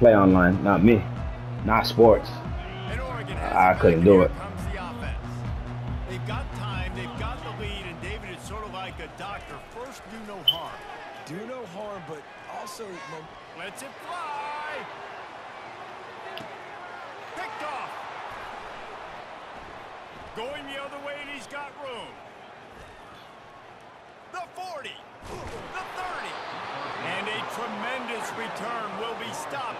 play online, not me, not sports. And Oregon has I it back, couldn't and do here it. comes the offense. They've got time, they've got the lead, and David, it's sort of like a doctor. First, do no harm. Do no harm, but also Lets it fly. Picked off. Going the other way, and he's got room. The 40. The 30. And a tremendous return will be stopped